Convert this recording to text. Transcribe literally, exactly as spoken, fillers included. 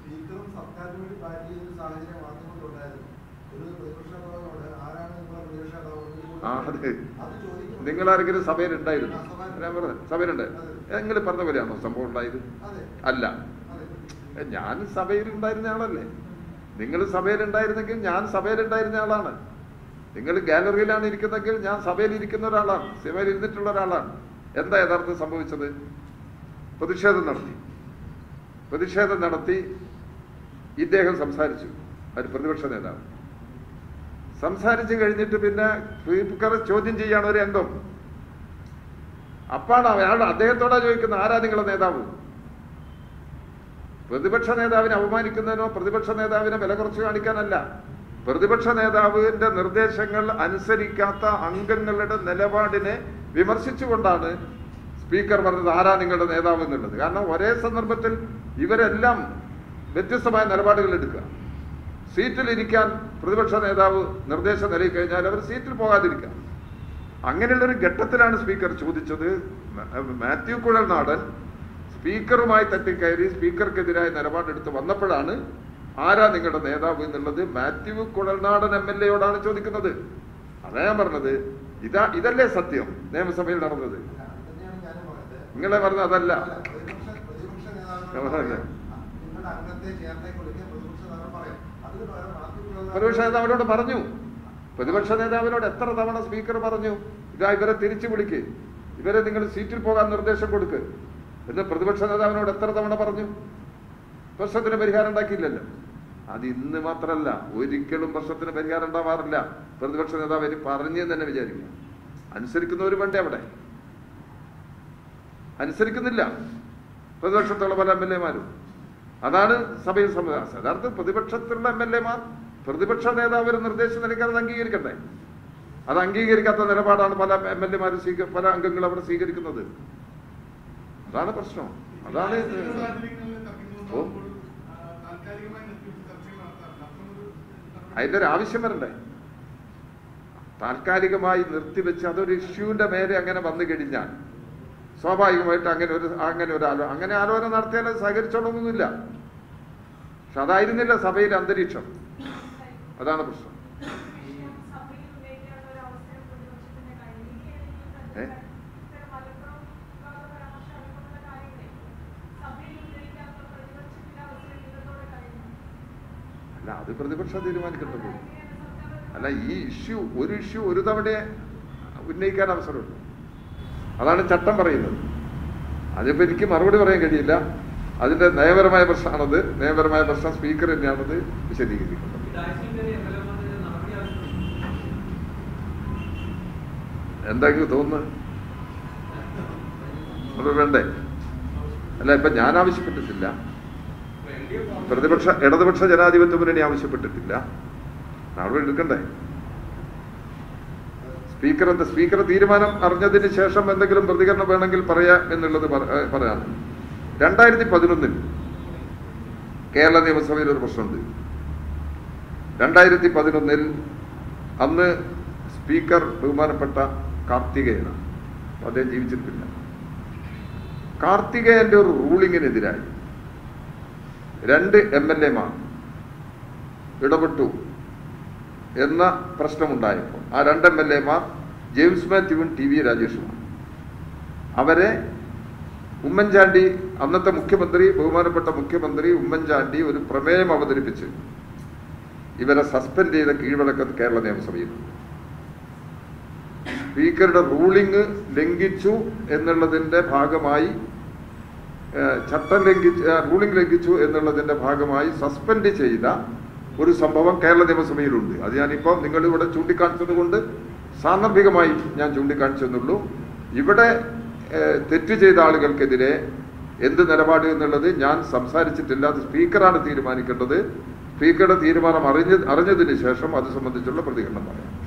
ആ അതെ, നിങ്ങളാരെങ്കിലും സഭയിലുണ്ടായിരുന്നു? ഞാൻ പറഞ്ഞ സഭയിലുണ്ടായിരുന്നു. നിങ്ങൾ പറഞ്ഞ പോലെയാണോ സംഭവം ഉണ്ടായത്? അല്ല, ഞാൻ സഭയിലുണ്ടായിരുന്ന ആളല്ലേ. നിങ്ങൾ സഭയിലുണ്ടായിരുന്നെങ്കിൽ ഞാൻ സഭയിലുണ്ടായിരുന്ന ആളാണ്. നിങ്ങൾ ഗാലറിയിലാണ് ഇരിക്കുന്നെങ്കിൽ ഞാൻ സഭയിൽ ഇരിക്കുന്ന ഒരാളാണ്, സഭയിൽ ഇരുന്നിട്ടുള്ള ഒരാളാണ്. എന്താ യഥാർത്ഥം സംഭവിച്ചത്? പ്രതിഷേധം നടത്തി പ്രതിഷേധം നടത്തി ഇദ്ദേഹം സംസാരിച്ചു. ഒരു പ്രതിപക്ഷ നേതാവ് സംസാരിച്ചു കഴിഞ്ഞിട്ട് പിന്നെ സ്പീക്കർ ചോദ്യം ചെയ്യാണ് ഒരു അംഗം. അപ്പാണ് അയാൾ അദ്ദേഹത്തോടാ ചോദിക്കുന്നത്, ആരാ നിങ്ങളുടെ നേതാവ്? പ്രതിപക്ഷ നേതാവിനെ അപമാനിക്കുന്നതിനോ പ്രതിപക്ഷ നേതാവിനെ വില കുറച്ച് കാണിക്കാനല്ല. പ്രതിപക്ഷ നേതാവിന്റെ നിർദ്ദേശങ്ങൾ അനുസരിക്കാത്ത അംഗങ്ങളുടെ നിലപാടിനെ വിമർശിച്ചുകൊണ്ടാണ് സ്പീക്കർ പറഞ്ഞത് ആരാ നിങ്ങളുടെ നേതാവ് എന്നുള്ളത്. കാരണം ഒരേ സന്ദർഭത്തിൽ ഇവരെല്ലാം വ്യത്യസ്തമായ നിലപാടുകൾ എടുക്കുക. സീറ്റിൽ ഇരിക്കാൻ പ്രതിപക്ഷ നേതാവ് നിർദ്ദേശം നൽകി കഴിഞ്ഞാൽ അവർ സീറ്റിൽ പോകാതിരിക്കാം. അങ്ങനെയുള്ളൊരു ഘട്ടത്തിലാണ് സ്പീക്കർ ചോദിച്ചത്. മാത്യു കുഴൽനാടൻ സ്പീക്കറുമായി തട്ടിക്കയറി സ്പീക്കർക്കെതിരായ നിലപാടെടുത്ത് വന്നപ്പോഴാണ് ആരാ നിങ്ങളുടെ നേതാവ് എന്നുള്ളത് മാത്യു കുഴൽനാടൻ എം എൽ എയോടാണ് ചോദിക്കുന്നത്. അതാ ഞാൻ പറഞ്ഞത്, ഇതാ ഇതല്ലേ സത്യം നിയമസഭയിൽ നടന്നത്. നിങ്ങളെ പറഞ്ഞ അതല്ല. പ്രതിപക്ഷ നേതാവിനോട് പറഞ്ഞു. പ്രതിപക്ഷ നേതാവിനോട് എത്ര തവണ സ്പീക്കർ പറഞ്ഞു, ഇതാ ഇവരെ തിരിച്ചു വിളിക്ക്, ഇവരെ നിങ്ങൾ സീറ്റിൽ പോകാൻ നിർദ്ദേശം കൊടുക്ക് എന്ന് പ്രതിപക്ഷ നേതാവിനോട് എത്ര തവണ പറഞ്ഞു? പ്രശ്നത്തിന് പരിഹാരം ഉണ്ടാക്കിയില്ലല്ലോ. അത് ഇന്ന് മാത്രമല്ല, ഒരിക്കലും പ്രശ്നത്തിന് പരിഹാരം ഉണ്ടാവാറില്ല. പ്രതിപക്ഷ നേതാവ് ഇനി പറഞ്ഞു തന്നെ വിചാരിക്കുക. അനുസരിക്കുന്നവർ വേണ്ടേ? അവിടെ അനുസരിക്കുന്നില്ല പ്രതിപക്ഷത്തുള്ള പല എം എൽ എമാരും. അതാണ് സഭയിൽ സംവിധാനം. യഥാർത്ഥ പ്രതിപക്ഷത്തിലുള്ള എം എൽ എമാർ പ്രതിപക്ഷ നേതാവിന് നിർദ്ദേശം നൽകാൻ അത് അംഗീകരിക്കണ്ടേ? അത് അംഗീകരിക്കാത്ത നിലപാടാണ് പല എം എൽ എമാരും സ്വീക പല അംഗങ്ങളും അവിടെ സ്വീകരിക്കുന്നത്. അതാണ് പ്രശ്നം. അതാണ് അതിന്റെ ഒരു ആവശ്യം വരണ്ടേ? താൽക്കാലികമായി നിർത്തിവെച്ച് അതൊരു ഇഷ്യൂവിന്റെ മേലെ അങ്ങനെ വന്നു കഴിഞ്ഞാൽ സ്വാഭാവികമായിട്ട് അങ്ങനെ ഒരു അങ്ങനെ ഒരു ആലോ അങ്ങനെ ആലോചന നടത്തിയാൽ അത് സഹകരിച്ചോളൊന്നുമില്ല. പക്ഷെ അതായിരുന്നില്ല സഭയിലെ അന്തരീക്ഷം. അതാണ് പ്രശ്നം. ഏ അല്ല, അത് പ്രതിപക്ഷം തീരുമാനിക്കേണ്ടത്. അല്ല, ഈ ഇഷ്യൂ ഒരു ഇഷ്യൂ ഒരു തവണയെ ഉന്നയിക്കാൻ അവസരമുണ്ട്. അതാണ് ചട്ടം പറയുന്നത്. അതിപ്പോ എനിക്ക് മറുപടി പറയാൻ കഴിയില്ല. അതിന്റെ നയപരമായ പ്രശ്നമാണത്. നയപരമായ പ്രശ്നം സ്പീക്കർ തന്നെയാണത് വിശദീകരിക്കുന്നത്. എന്തെങ്കിലും തോന്നുന്നു അത് വേണ്ടേ? അല്ല, ഇപ്പൊ ഞാൻ ആവശ്യപ്പെട്ടിട്ടില്ല, പ്രതിപക്ഷ ഇടതുപക്ഷ ജനാധിപത്യ മുന്നണി ആവശ്യപ്പെട്ടിട്ടില്ല. നടപടി എടുക്കണ്ടേ? സ്പീക്കർ എന്താ സ്പീക്കർ തീരുമാനം അറിഞ്ഞതിന് ശേഷം എന്തെങ്കിലും പ്രതികരണം വേണമെങ്കിൽ പറയാ എന്നുള്ളത് പറയാം. രണ്ടായിരത്തി പതിനൊന്നിൽ കേരള നിയമസഭയിൽ ഒരു പ്രശ്നമുണ്ട്. രണ്ടായിരത്തി പതിനൊന്നിൽ അന്ന് സ്പീക്കർ ബഹുമാനപ്പെട്ട കാർത്തികേയനാണ്. അദ്ദേഹം ജീവിച്ചിട്ടില്ല. കാർത്തികേയന്റെ ഒരു റൂളിങ്ങിനെതിരായി രണ്ട് എം എൽ എമാർ ഇടപെട്ടു എന്ന പ്രശ്നമുണ്ടായപ്പോൾ ആ രണ്ട് എം എൽ എമാർ ജെയിംസ് മാത്യുവും ടി വി രാജേഷുമാണ്. അവരെ ഉമ്മൻചാണ്ടി, അന്നത്തെ മുഖ്യമന്ത്രി, ബഹുമാനപ്പെട്ട മുഖ്യമന്ത്രി ഉമ്മൻചാണ്ടി ഒരു പ്രമേയം അവതരിപ്പിച്ച് ഇവരെ സസ്പെൻഡ് ചെയ്ത കീഴ്വഴക്കം കേരള നിയമസഭയിൽ. സ്പീക്കറുടെ റൂളിംഗ് ലംഘിച്ചു എന്നുള്ളതിന്റെ ഭാഗമായി, ചട്ടം ലംഘിച്ചു റൂളിംഗ് ലംഘിച്ചു എന്നുള്ളതിന്റെ ഭാഗമായി സസ്പെൻഡ് ചെയ്ത ഒരു സംഭവം കേരള നിയമസഭയിലുണ്ട്. അത് ഞാനിപ്പോൾ നിങ്ങളിവിടെ ചൂണ്ടിക്കാണിച്ചത് കൊണ്ട് സാന്ദർഭികമായി ഞാൻ ചൂണ്ടിക്കാണിച്ചെന്നുള്ളൂ. ഇവിടെ തെറ്റ് ചെയ്ത ആളുകൾക്കെതിരെ എന്ത് നിലപാട് എന്നുള്ളത് ഞാൻ സംസാരിച്ചിട്ടില്ല. അത് സ്പീക്കറാണ് തീരുമാനിക്കേണ്ടത്. സ്പീക്കറുടെ തീരുമാനം അറിഞ്ഞ അറിഞ്ഞതിന് ശേഷം അത് സംബന്ധിച്ചുള്ള പ്രതികരണം പറയാം.